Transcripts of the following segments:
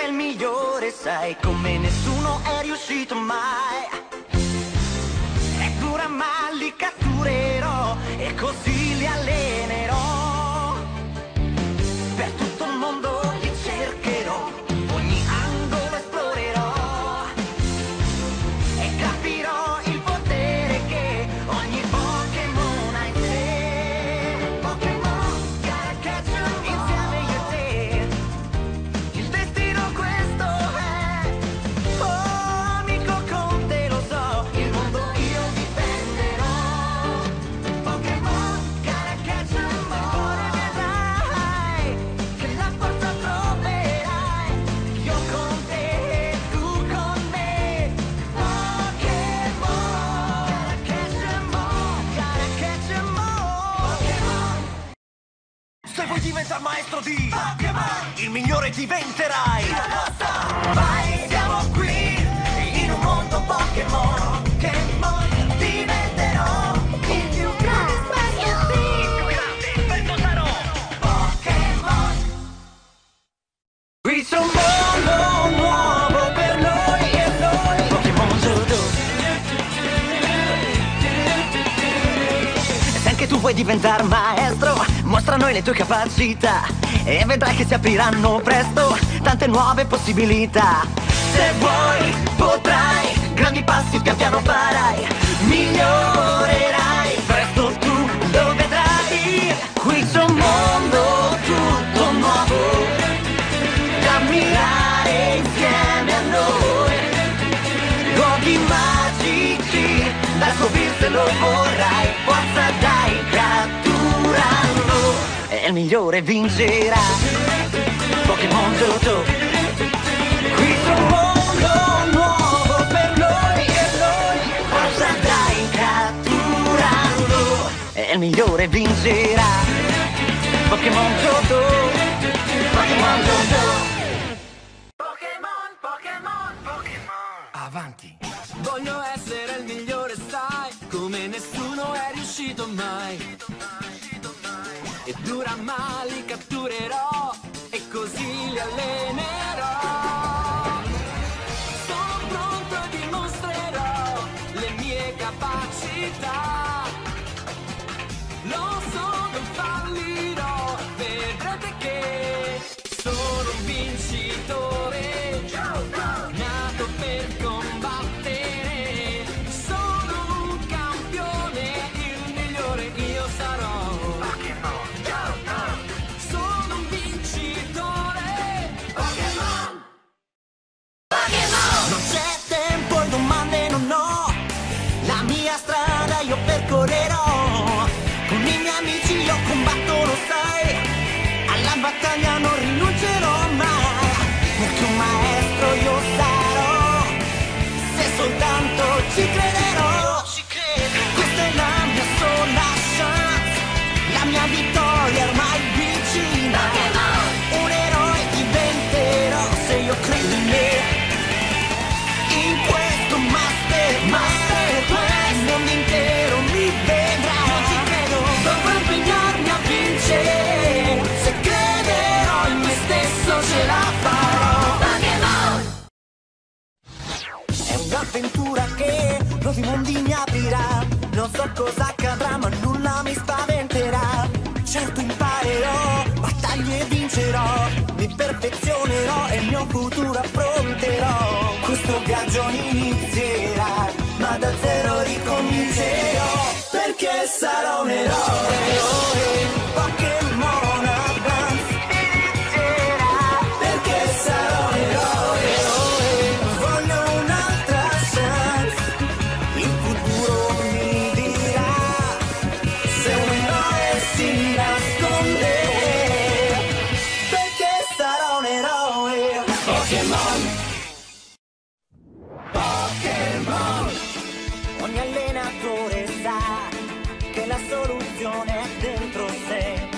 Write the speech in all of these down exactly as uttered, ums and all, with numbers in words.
il migliore, sai, come nessuno è riuscito mai. È dura ma li catturerò e così li allenerò. Per tutto il mondo li cercherò, ogni angolo esplorerò e capirò il potere che ogni Pokémon ha in sé. Pokémon, gotta catch 'em insieme io e te. Il destino questo è. Oh, amico con te lo so, il mondo io difenderò. Pokémon, gotta catch 'em all. Vedrai che la forza troverai. Io con te e tu con me. Pokémon, gotta catch 'em all, gotta catch 'em all. Pokémon. Se vuoi diventare maestro di Pokémon, il migliore diventerai. Vai, siamo qui, in un mondo Pokémon. Pokémon, diventerò il più grande spesso, sì. Il più grande spesso sarò. Pokémon. Qui c'è un mondo nuovo per noi e noi. Pokémon Judo. Se anche tu vuoi diventare maestro, mostra a noi le tue capacità e vedrai che si apriranno presto tante nuove possibilità. Se vuoi, potrai, grandi passi pian piano farai, migliorerai, presto tu lo vedrai. Qui c'è un mondo tutto nuovo da ammirare insieme a noi. Luoghi magici da scoprire se lo vorrai. Forza dai, catturando e il migliore vincerà. Pokémon Toto. Qui c'è un mondo nuovo per noi e noi. Forza dai, catturando e il migliore vincerà. Pokémon Toto. Pokémon Toto. Pokémon, Pokémon, Pokémon. Avanti. Voglio essere il migliore, sai, come nessuno è riuscito mai. E dura ma li catturerò e così li allenerò. Sono pronto e dimostrerò le mie capacità. Lo so, non fallirò, vedrete che sono un vincitore, nato per combattere. Sono un campione, il migliore io sarò. Sono un vincitore. Pokémon. Non c'è tempo e domande non ho. La mia strada io percorrerò. Con i miei amici io combatto, lo sai. Alla battaglia non rinuncerò mai. Perché un maestro io sarò. Se soltanto ci crederò. Questa è la mia sola chance. La mia vittoria è ormai vicina. Un eroe diventerò se io credo in me. In questo master, master class, il mondo intero mi vedrà. Non ci credo, dovrò impegnarmi a vincere. Se crederò in me stesso ce la farò. È un'avventura che nuovi mondi mi aprirà. Non so cosa accadrà ma nulla mi spaventerà. Certo imparerò, battaglie vincerò. Mi perfezionerò e il mio futuro affronterò. Questo viaggio inizierà, ma da zero ricomincerò. Perché sarò un eroe. Pokémon Advance inizierà. Perché sarò un eroe. Voglio un'altra chance. Il futuro mi dirà se un eroe si nasconde. Perché sarò un eroe. Pokémon. Pokémon. Ogni allenatore sa che la soluzione è dentro sé.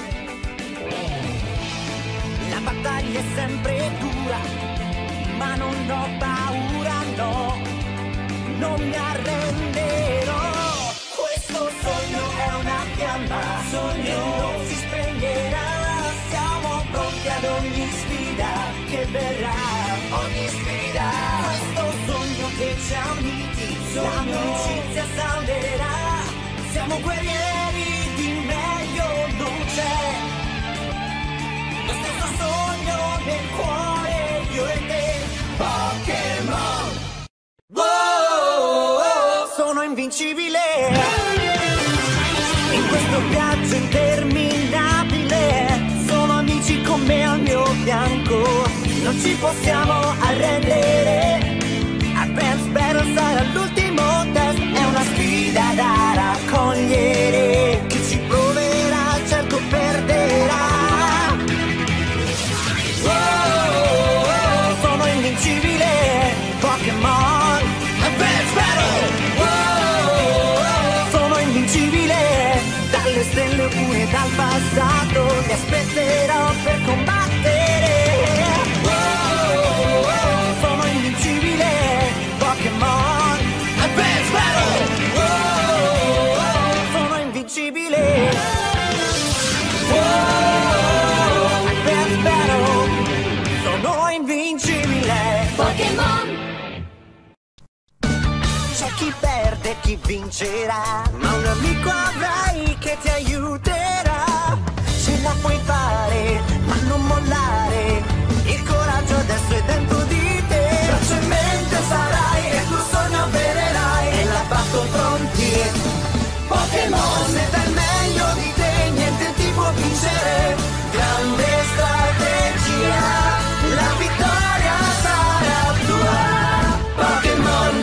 La battaglia è sempre dura, ma non ho paura, no. Non mi arrenderò. Questo sogno è una fiamma, sogno non si spegnerà. Siamo pronti ad ogni sfida che verrà. ogni sfida. Questo sogno che ci ha uniti, l'amicizia salverà. Siamo guerrieri, di meglio non c'è. Lo stesso sogno nel cuore, io e te. Pokémon. Wow, sono invincibile in questo viaggio interminabile. Sono amici con me al mio fianco, non ci possiamo arrendere. Advance Battle sarà l'ultimo test, è una sfida da raccogliere. Chi ci proverà certo perderà. Wow, sono invincibile, Pokémon Advance Battle. Wow, sono invincibile, dalle stelle oppure dal passato. Mi aspetterò per combattere. Wow, sono invincibile, Pokémon Advance Battle. Wow, sono invincibile. Wow, Advance Battle. Sono invincibile. Pokémon. C'è chi perde e chi vincerà, ma un amico avrai che ti aiuterà. Ce la puoi fare, ma non mollare. Il coraggio adesso è dentro di te. Braccio in mente sarai e il tuo sogno avvererai. E la batto pronti. Pokémon, se dai il meglio di te, niente ti può vincere. Grande strategia, la vittoria sarà tua. Pokémon.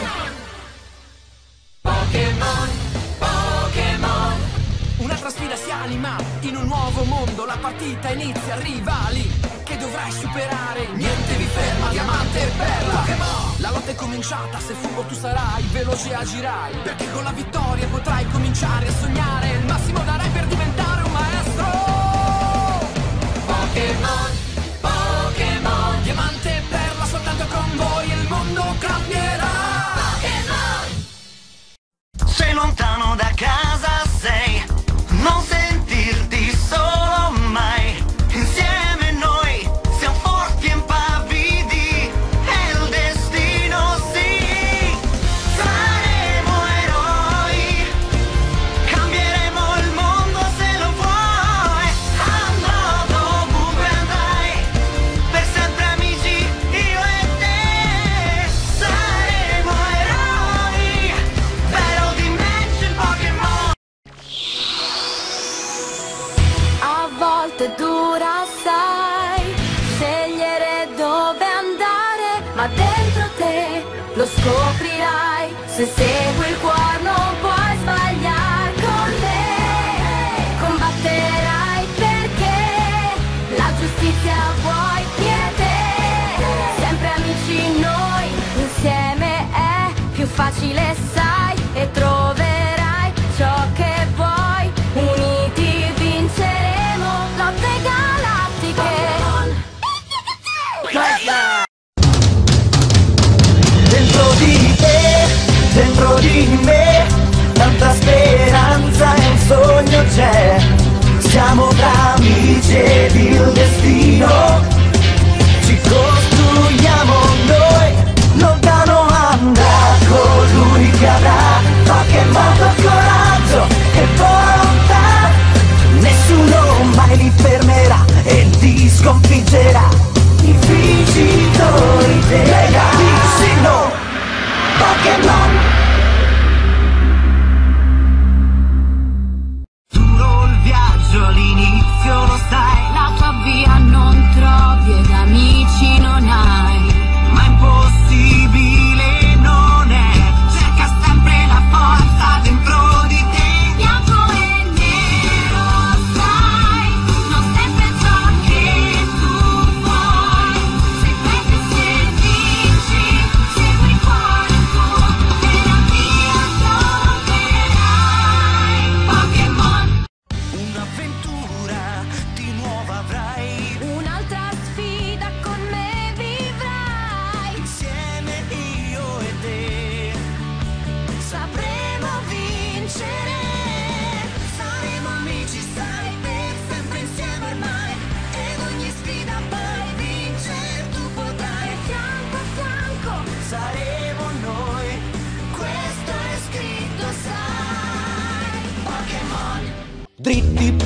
Pokémon, Pokémon. Un'altra sfida si anima in un nuovo mondo. La partita inizia, rivali che dovrai superare. Niente vi ferma, diamante e perla. Pokémon. La lotta è cominciata, se furbo tu sarai, veloce agirai. Perché con la vittoria potrai cominciare a sognare. Il massimo darai per diventare un maestro. Pokémon, Pokémon. Diamante e perla, soltanto con voi il mondo cambierà. Sei lontano da casa, sei, non sentirti solo mai. Insieme noi siamo forti e impavidi, è il destino, sì. Saremo eroi, cambieremo il mondo se lo vuoi. Andrò dovunque andrai, per sempre amici io e te. Saremo eroi, Battle Dimension Pokémon. A volte dura assai scegliere dove andare, ma dentro te lo scoprirai. Se segui il cuore non puoi sbagliare. Con me combatterai perché la giustizia vuoi quiete. Sempre amici noi, insieme è più facile, sai, e troverai ciò che vuoi. Uniti vinceremo lotte galattiche. Dentro di te, dentro di me, tanta speranza e un sogno c'è. Siamo tra amici ed il destino ci costruiamo noi. Lontano andrà colui che avrà Pokémon con coraggio e volontà. Nessuno mai li fermerà e li sconfiggerà. I vincitori dell'abissino Pokémon. Duro il viaggio, all'inizio lo sai, la tua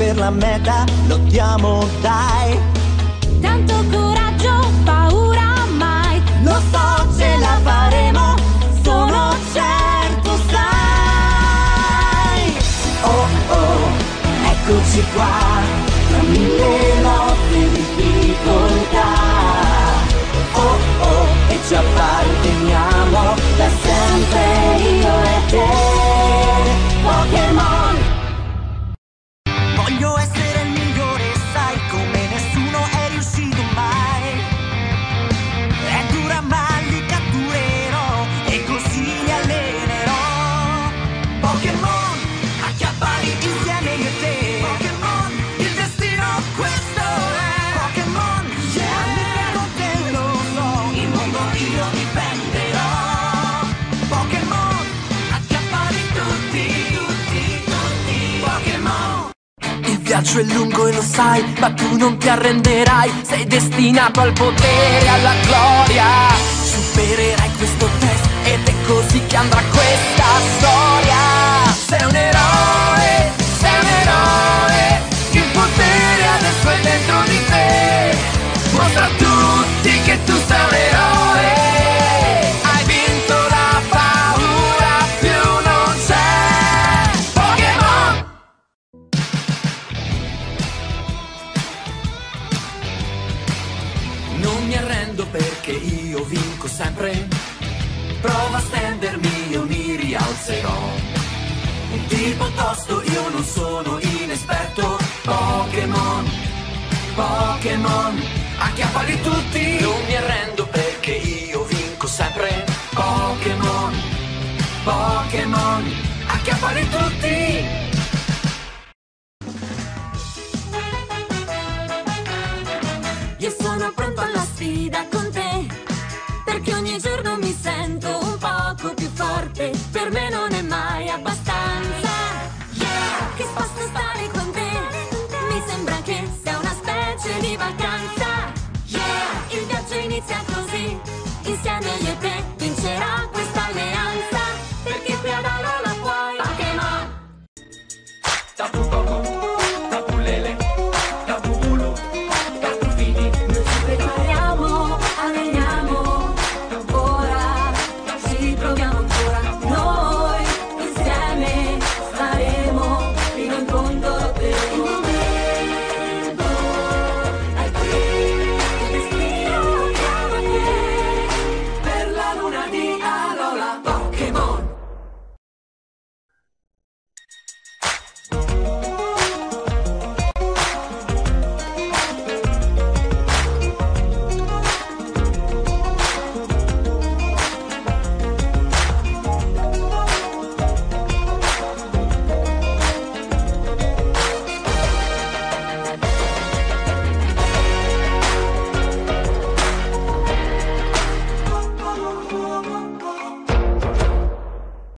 per la meta, lottiamo dai. Tanto coraggio, paura mai. Lo so, ce la faremo, sono certo, sai. Oh oh, eccoci qua, tra mille lotte di difficoltà. Oh oh, e ci apparteniamo da sempre io e te. Pokémon. Voglio essere il migliore, sai, come nessuno è riuscito mai. È dura ma li catturerò e così li allenerò. Pokémon, acchiappali insieme io e te. Pokémon, il destino questo è. Pokémon, yeah, con te lo so, il mondo io difenderò. Pokémon, acchiappali tutti, tutti, tutti. Pokémon. Il viaggio è lungo e lo sai, ma tu non ti arrenderai. Sei destinato al potere, alla gloria. Supererai questo test ed è così che andrà questa storia. Sei un eroe, sei un eroe. Il potere adesso è dentro di te. Mostra a tutti che tu sei un eroe. Hai vinto la paura, più non c'è. Pokémon. Non mi arrendo perché io vinco sempre. Prova a stendermi, io mi rialzerò. Un tipo tosto, io non sono inesperto. Pokémon, Pokémon, acchiappali tutti. Non mi arrendo perché io vinco sempre. Pokémon, Pokémon, acchiappali tutti. Io sono pronto alla sfida con te, perché ogni giorno mi sento un poco più forte. Per me non è